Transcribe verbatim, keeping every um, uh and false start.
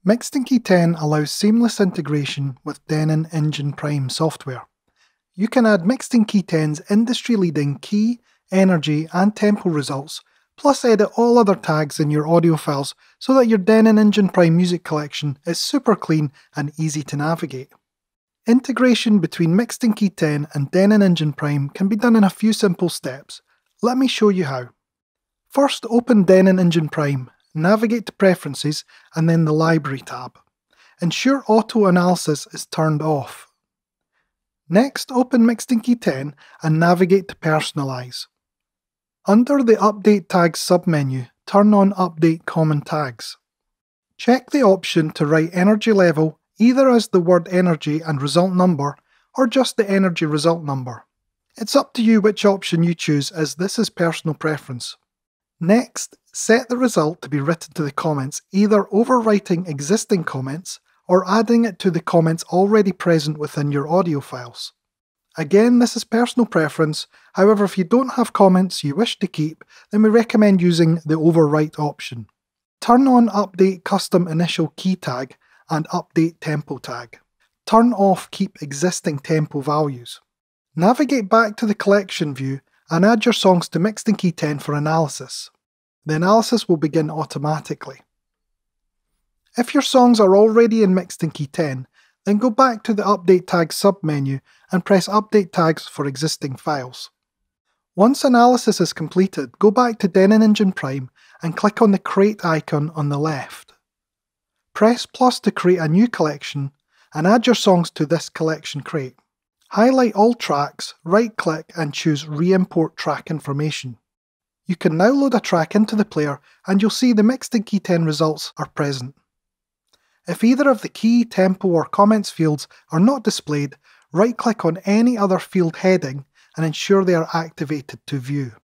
Mixed in Key ten allows seamless integration with Denon Engine Prime software. You can add Mixed in Key ten's industry-leading key, energy and tempo results, plus edit all other tags in your audio files so that your Denon Engine Prime music collection is super clean and easy to navigate. Integration between Mixed in Key ten and Denon Engine Prime can be done in a few simple steps. Let me show you how. First, open Denon Engine Prime, navigate to Preferences and then the Library tab. Ensure Auto Analysis is turned off. Next, open Mixed in Key ten and navigate to Personalize. Under the Update Tags submenu, turn on Update Common Tags. Check the option to write energy level either as the word energy and result number or just the energy result number. It's up to you which option you choose, as this is personal preference. Next, set the result to be written to the comments, either overwriting existing comments or adding it to the comments already present within your audio files. Again, this is personal preference. However, if you don't have comments you wish to keep, then we recommend using the overwrite option. Turn on Update Custom Initial Key Tag and Update Tempo Tag. Turn off Keep Existing Tempo Values. Navigate back to the collection view and add your songs to Mixed in Key ten for analysis. The analysis will begin automatically. If your songs are already in Mixed in Key ten, then go back to the Update Tags submenu and press Update Tags for existing files. Once analysis is completed, go back to Denon Engine Prime and click on the Create icon on the left. Press plus to create a new collection and add your songs to this collection crate. Highlight all tracks, right-click and choose Re-import Track Information. You can now load a track into the player and you'll see the Mixed in Key ten results are present. If either of the key, tempo or comments fields are not displayed, right-click on any other field heading and ensure they are activated to view.